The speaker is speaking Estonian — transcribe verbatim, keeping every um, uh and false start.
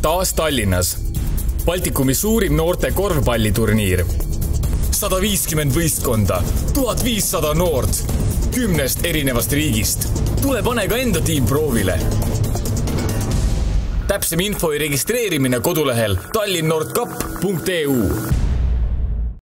taas Tallinnas. Baltikumi suurim noorte korvpalliturniir. sada viiskümmend võistkonda, tuhat viissada noort, kümnest erinevast riigist. Tule pane ka enda tiim proovile. Täpsem info ja registreerimine kodulehel tallinnordcup punkt e u.